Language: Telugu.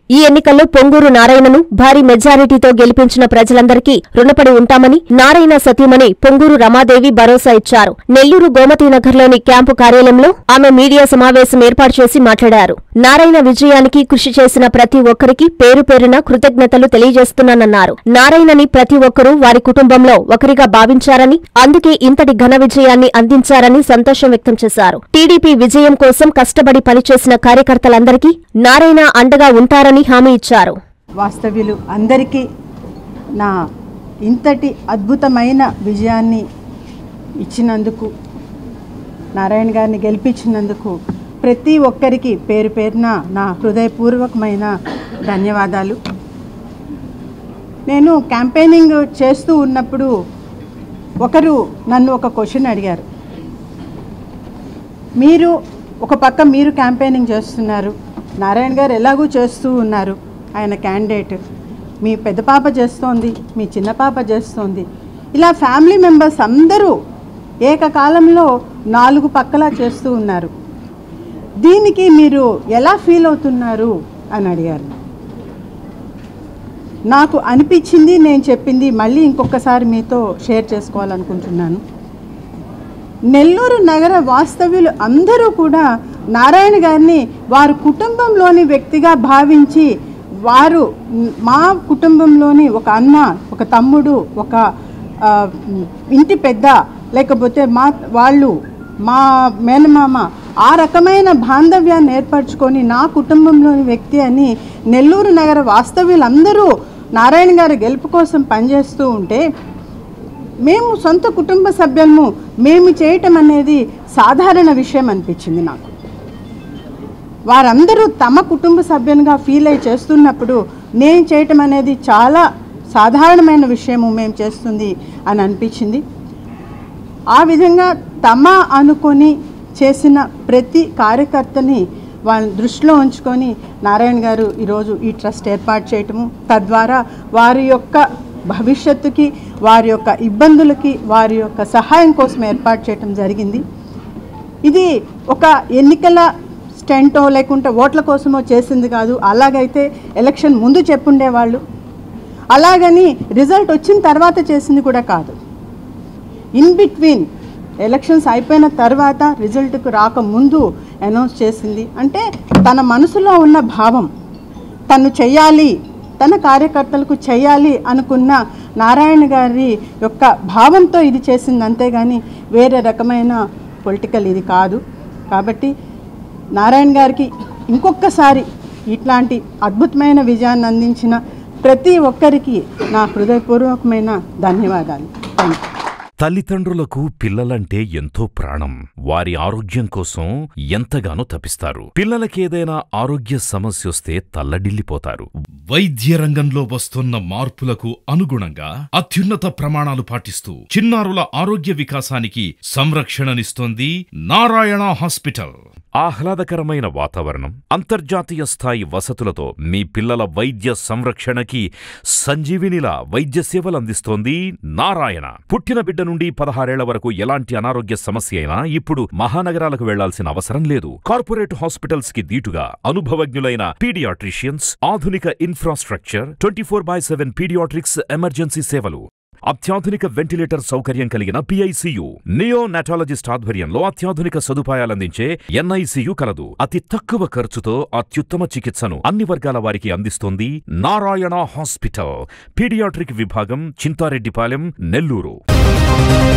ఈ ఎన్నికల్లో పొంగూరు నారాయణను భారీ మెజారిటీతో గెలిపించిన ప్రజలందరికీ రుణపడి ఉంటామని నారాయణ సతీమణి పొంగూరు రమాదేవి భరోసా ఇచ్చారు. నెల్లూరు గోమతీనగర్లోని క్యాంపు కార్యాలయంలో ఆమె మీడియా సమావేశం ఏర్పాటు చేసి మాట్లాడారు. నారాయణ విజయానికి కృషి చేసిన ప్రతి ఒక్కరికి పేరు పేరున కృతజ్ఞతలు తెలియజేస్తున్నానన్నారు. నారాయణని ప్రతి ఒక్కరూ వారి కుటుంబంలో ఒకరిగా భావించారని, అందుకే ఇంతటి ఘన విజయాన్ని అందించారని సంతోషం వ్యక్తం చేశారు. టీడీపీ విజయం కోసం కష్టపడి పనిచేసిన కార్యకర్తలందరికీ నారాయణ అండగా ఉంటారని హామీ ఇచ్చారు. వాస్తవ్యులు అందరికీ నా ఇంతటి అద్భుతమైన విజయాన్ని ఇచ్చినందుకు, నారాయణ గారిని గెలిపించినందుకు ప్రతి ఒక్కరికి పేరు పేరున నా హృదయపూర్వకమైన ధన్యవాదాలు. నేను క్యాంపెయినింగ్ చేస్తూ ఉన్నప్పుడు ఒకరు నన్ను ఒక క్వశ్చన్ అడిగారు. మీరు ఒక పక్క మీరు క్యాంపెయినింగ్ చేస్తున్నారు, నారాయణ గారు ఎలాగూ చేస్తూ ఉన్నారు, ఆయన క్యాండిడేట్, మీ పెద్ద పాప చేస్తోంది, మీ చిన్న పాప చేస్తోంది, ఇలా ఫ్యామిలీ మెంబర్స్ అందరూ ఏకకాలంలో 4 పక్కలా చేస్తూ ఉన్నారు, దీనికి మీరు ఎలా ఫీల్ అవుతున్నారు అని అడిగారు. నాకు అనిపించింది, నేను చెప్పింది మళ్ళీ ఇంకొకసారి మీతో షేర్ చేసుకోవాలనుకుంటున్నాను. నెల్లూరు నగర వాస్తవ్యులు అందరూ కూడా నారాయణ గారిని వారి కుటుంబంలోని వ్యక్తిగా భావించి, వారు మా కుటుంబంలోని ఒక అన్న, ఒక తమ్ముడు, ఒక ఇంటి పెద్ద, లేకపోతే మా మేనమామ, ఆ రకమైన బాంధవ్యాన్ని ఏర్పరచుకొని నా కుటుంబంలోని వ్యక్తి అని నెల్లూరు నగర వాస్తవ్యులందరూ నారాయణ గారి గెలుపు కోసం పనిచేస్తూ ఉంటే, మేము సొంత కుటుంబ సభ్యులము మేము చేయటం అనేది సాధారణ విషయం అనిపించింది నాకు. వారందరూ తమ కుటుంబ సభ్యునిగా ఫీల్ అయి చేస్తున్నప్పుడు నేను చేయటం అనేది చాలా సాధారణమైన విషయము మేము చేస్తుంది అని అనిపించింది. ఆ విధంగా తమ అనుకొని చేసిన ప్రతి కార్యకర్తని వాళ్ళని దృష్టిలో ఉంచుకొని నారాయణ గారు ఈరోజు ఈ ట్రస్ట్ ఏర్పాటు చేయటము, తద్వారా వారి యొక్క భవిష్యత్తుకి, వారి యొక్క ఇబ్బందులకి, వారి యొక్క సహాయం కోసం ఏర్పాటు చేయటం జరిగింది. ఇది ఒక ఎన్నికల స్టెంటో లేకుంటే ఓట్ల కోసమో చేసింది కాదు. అలాగైతే ఎలక్షన్ ముందు చెప్పుండేవాళ్ళు, అలాగని రిజల్ట్ వచ్చిన తర్వాత చేసింది కూడా కాదు. ఇన్ బిట్వీన్ ఎలక్షన్స్ అయిపోయిన తర్వాత రిజల్ట్కు రాకముందు అనౌన్స్ చేసింది. అంటే తన మనసులో ఉన్న భావం, తను చెయ్యాలి, తన కార్యకర్తలకు చెయ్యాలి అనుకున్న నారాయణ గారి యొక్క భావంతో ఇది చేసింది, అంతేగాని వేరే రకమైన పొలిటికల్ ఇది కాదు. కాబట్టి నారాయణ గారికి ఇంకొకసారి ఇట్లాంటి అద్భుతమైన విజయాన్ని అందించిన ప్రతి ఒక్కరికి నా హృదయపూర్వకమైన ధన్యవాదాలు. తల్లిదండ్రులకు పిల్లలంటే ఎంతో ప్రాణం. వారి ఆరోగ్యం కోసం ఎంతగానో తపిస్తారు. పిల్లలకేదైనా ఆరోగ్య సమస్యొస్తే తల్లడిల్లిపోతారు. వైద్య రంగంలో వస్తున్న మార్పులకు అనుగుణంగా అత్యున్నత ప్రమాణాలు పాటిస్తూ చిన్నారుల ఆరోగ్య వికాసానికి సంరక్షణనిస్తోంది నారాయణ హాస్పిటల్. ఆహ్లాదకరమైన వాతావరణం, అంతర్జాతీయ స్థాయి వసతులతో మీ పిల్లల వైద్య సంరక్షణకి సంజీవినిలా వైద్య సేవలందిస్తోంది నారాయణ. పుట్టిన బిడ్డ నుండి 16 ఏళ్ల వరకు ఎలాంటి అనారోగ్య సమస్య అయినా ఇప్పుడు మహానగరాలకు వెళ్లాల్సిన అవసరం లేదు. కార్పొరేట్ హాస్పిటల్స్ కి దీటుగా అనుభవజ్ఞులైన పీడియాట్రిషియన్స్, ఆధునిక ఇన్ఫ్రాస్ట్రక్చర్, 24/7 పీడియాట్రిక్స్ ఎమర్జెన్సీ సేవలు, అత్యాధునిక వెంటిలేటర్ సౌకర్యం కలిగిన పిఐసియు, నియోనాటాలజిస్ట్ ఆధ్వర్యంలో అత్యాధునిక సదుపాయాలందించే ఎన్ఐసియు కలదు. అతి తక్కువ ఖర్చుతో అత్యుత్తమ చికిత్సను అన్ని వర్గాల వారికి అందిస్తోంది నారాయణ హాస్పిటల్. పీడియాట్రిక్ విభాగం, చింతారెడ్డిపాలెం, నెల్లూరు.